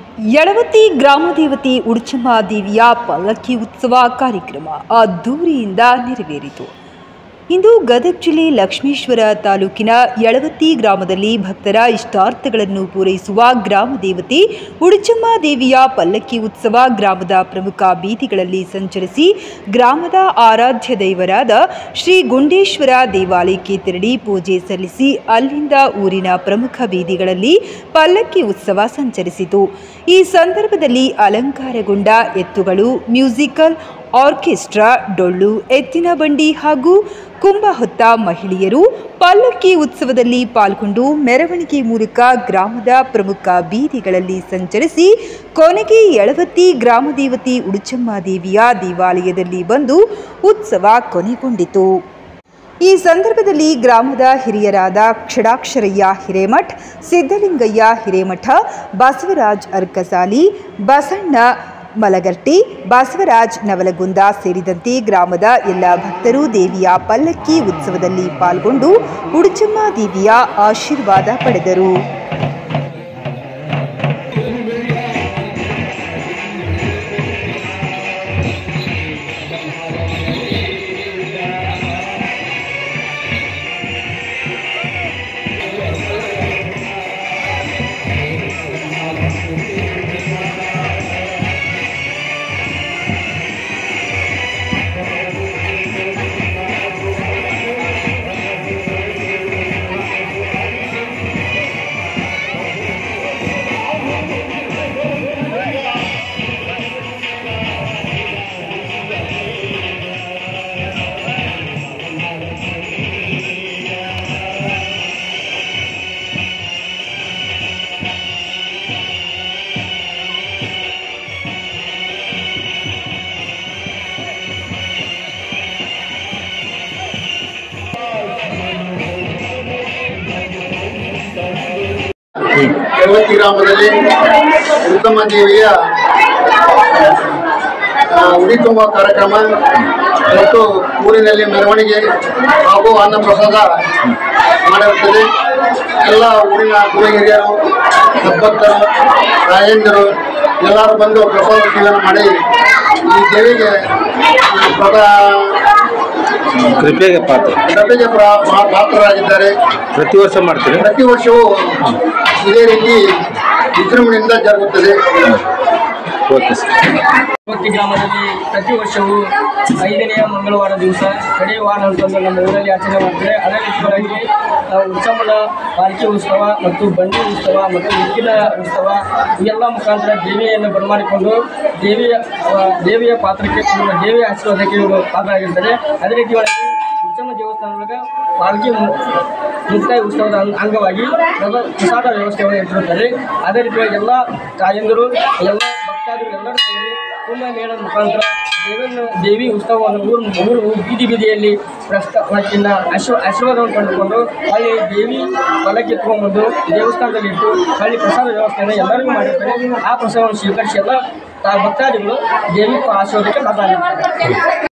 ಯಳವತ್ತಿ ಗ್ರಾಮದೇವತೆ ಉಡುಚಮ್ಮ ದೇವಿಯ ಪಲ್ಲಕ್ಕಿ ಉತ್ಸವ ಕಾರ್ಯಕ್ರಮ ಅದ್ದೂರಿಯಿಂದ ನೆರವೇರಿತು. ಇಂದು ಗದಗ ಜಿಲ್ಲೆ ಲಕ್ಷ್ಮೇಶ್ವರ ತಾಲೂಕಿನ ಯಳವತ್ತಿ ಗ್ರಾಮದಲ್ಲಿ ಭಕ್ತರ ಇಷ್ಟಾರ್ಥಗಳನ್ನು ಪೂರೈಸುವ ಗ್ರಾಮದೇವತೆ ಉಡುಚಮ್ಮ ದೇವಿಯ ಪಲ್ಲಕ್ಕಿ ಉತ್ಸವ ಗ್ರಾಮದ ಪ್ರಮುಖ ಬೀದಿಗಳಲ್ಲಿ ಸಂಚರಿಸಿ ಗ್ರಾಮದ ಆರಾಧ್ಯ ದೈವರಾದ ಶ್ರೀ ಗುಂಡೇಶ್ವರ ದೇವಾಲಯಕ್ಕೆ ತೆರಳಿ ಪೂಜೆ ಸಲ್ಲಿಸಿ ಅಲ್ಲಿಂದ ಊರಿನ ಪ್ರಮುಖ ಬೀದಿಗಳಲ್ಲಿ ಪಲ್ಲಕ್ಕಿ ಉತ್ಸವ ಸಂಚರಿಸಿತು. ಈ ಸಂದರ್ಭದಲ್ಲಿ ಅಲಂಕಾರಗೊಂಡ ಎತ್ತುಗಳು, ಮ್ಯೂಸಿಕಲ್ ಆರ್ಕೆಸ್ಟ್ರಾ, ಡೊಳ್ಳು, ಎತ್ತಿನ ಬಂಡಿ ಹಾಗೂ ಕುಂಭ ಹೊತ್ತ ಮಹಿಳೆಯರು ಪಲ್ಲಕ್ಕಿ ಉತ್ಸವದಲ್ಲಿ ಪಾಲ್ಗೊಂಡು ಮೆರವಣಿಗೆ ಮೂಲಕ ಗ್ರಾಮದ ಪ್ರಮುಖ ಬೀದಿಗಳಲ್ಲಿ ಸಂಚರಿಸಿ ಕೊನೆಗೆ ಯಳವತ್ತಿ ಗ್ರಾಮದೇವತೆ ಉಡುಚಮ್ಮ ದೇವಿಯ ದೇವಾಲಯದಲ್ಲಿ ಬಂದು ಉತ್ಸವ ಕೊನೆಗೊಂಡಿತು. ಈ ಸಂದರ್ಭದಲ್ಲಿ ಗ್ರಾಮದ ಹಿರಿಯರಾದ ಕ್ಷಡಾಕ್ಷರಯ್ಯ ಹಿರೇಮಠ್, ಸಿದ್ದಲಿಂಗಯ್ಯ ಹಿರೇಮಠ, ಬಸವರಾಜ್ ಅರ್ಕಸಾಲಿ, ಬಸಣ್ಣ ಮಲಗರ್ಟಿ, ಬಸವರಾಜ್ ನವಲಗುಂದ ಸೇರಿದಂತೆ ಗ್ರಾಮದ ಎಲ್ಲ ಭಕ್ತರು ದೇವಿಯ ಪಲ್ಲಕ್ಕಿ ಉತ್ಸವದಲ್ಲಿ ಪಾಲ್ಗೊಂಡು ಉಡುಚಮ್ಮ ದೇವಿಯ ಆಶೀರ್ವಾದ ಪಡೆದರು. ಯಳವತ್ತಿ ಗ್ರಾಮದಲ್ಲಿ ಉಡುಚಮ್ಮ ದೇವಿಯ ಉಡಿ ತುಂಬುವ ಕಾರ್ಯಕ್ರಮ ಮತ್ತು ಊರಿನಲ್ಲಿ ಮೆರವಣಿಗೆ ಹಾಗೂ ಅನ್ನ ಪ್ರಸಾದ ಮಾಡಿರುತ್ತದೆ. ಎಲ್ಲ ಊರಿನ ಗುರು ಹಿರಿಯರು, ಭಕ್ತರು, ರಾಯಂದಿರು ಎಲ್ಲರೂ ಬಂದು ಪ್ರಸಾದ ಸೇವನೆ ಮಾಡಿ ಈ ದೇವಿಗೆ ಕೃಪೆಗೆ ಪಾತ್ರರಾಗಿದ್ದಾರೆ. ಪ್ರತಿ ವರ್ಷ ಮಾಡ್ತೀರಿ? ಪ್ರತಿ ವರ್ಷವೂ ಇದೇ ರೀತಿ ವಿಜೃಂಭಣೆಯಿಂದ ಜರುಗುತ್ತದೆ. ಯಳವತ್ತಿ ಗ್ರಾಮದಲ್ಲಿ ಪ್ರತಿ ವರ್ಷವೂ 5ನೇ ಮಂಗಳವಾರ ದಿವಸ ಕಡೆ ವಾರ ಅಂತಂದು ನಮ್ಮ ಊರಲ್ಲಿ ಆಚರಣೆ ಮಾಡ್ತಾರೆ. ಅದೇ ರೀತಿಯಾಗಿ ಉಡುಚಮ್ಮನ ಪಾಲಕಿ ಉತ್ಸವ ಮತ್ತು ಬಂಡಿ ಉತ್ಸವ ಮತ್ತು ಉಕ್ಕಿನ ಉತ್ಸವ ಇವೆಲ್ಲ ಮುಖಾಂತರ ದೇವಿಯನ್ನು ಬರಮಾಡಿಕೊಂಡು ದೇವಿಯ ಪಾತ್ರಕ್ಕೆ ದೇವಿಯ ಆಶೀರ್ವಾದಕ್ಕೆ ಇವರು ಪಾತ್ರರಾಗಿರ್ತಾರೆ. ಅದೇ ರೀತಿಯಾಗಿ ಉಡುಚಮ್ಮ ದೇವಸ್ಥಾನದೊಳಗೆ ಪಾಲಕಿ ಮುಕ್ತಾಯ ಉತ್ಸವದ ಅಂಗವಾಗಿ ಪ್ರಸಾದ ವ್ಯವಸ್ಥೆಯನ್ನು ಇಟ್ಟಿರುತ್ತಾರೆ. ಅದೇ ರೀತಿಯಾಗಿ ಎಲ್ಲ ತಾಯಂದಿರು, ಎಲ್ಲ ಭಕ್ತಾದಿಗಳು ಎಲ್ಲರೂ ಸೇರಿ ಕುಂಭ ಮೇಳದ ಮುಖಾಂತರ ದೇವಿ ಉತ್ಸವವನ್ನು ಊರು ಬೀದಿಯಲ್ಲಿ ಆಶೀರ್ವಾದವನ್ನು ಕಂಡುಕೊಂಡು ಅಲ್ಲಿ ದೇವಿ ಪಲ್ಲಕ್ಕಿ ಎತ್ಕೊಂಡ್ಬಂದು ದೇವಸ್ಥಾನದಲ್ಲಿ ಇಟ್ಟು ಅಲ್ಲಿ ಪ್ರಸಾದ ವ್ಯವಸ್ಥೆಯನ್ನು ಎಲ್ಲರಿಗೂ ಮಾಡಿರ್ತಾರೆ. ಆ ಪ್ರಸಾದವನ್ನು ಸ್ವೀಕರಿಸಿ ಎಲ್ಲ ಭಕ್ತಾದಿಗಳು ದೇವಿ ಆಶೀರ್ವಾದಕ್ಕೆ ಪಾತ್ರರಾಗಿರ್ತಾರೆ.